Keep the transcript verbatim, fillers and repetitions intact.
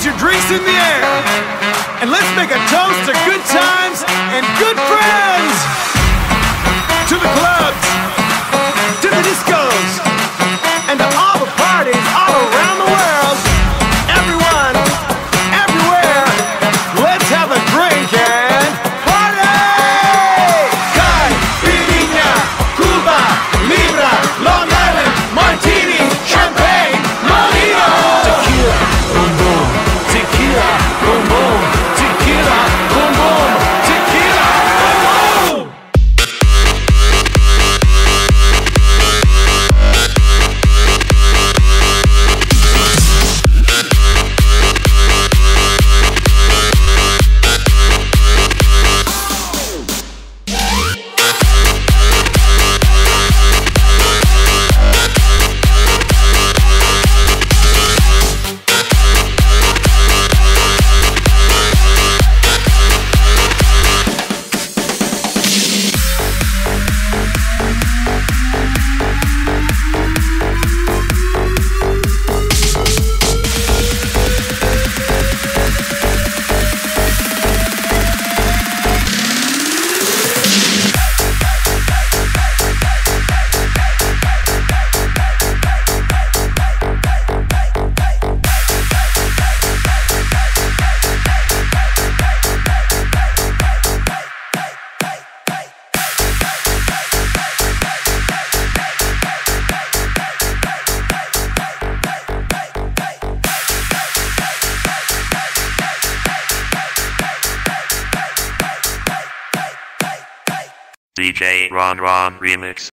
your drinks in the air, and let's make a toast to good times and good friends. To the clubs, to the discos, and to all the parties all around the world. Everyone, everywhere, let's have a drink and party! Caipirinha, Cuba, Libra, Long Island, Martini, Champagne, Molino. Tequila, boom boom, tequila, boom boom, tequila, boom boom, tequila, boom boom. D J Ron Ron Remix.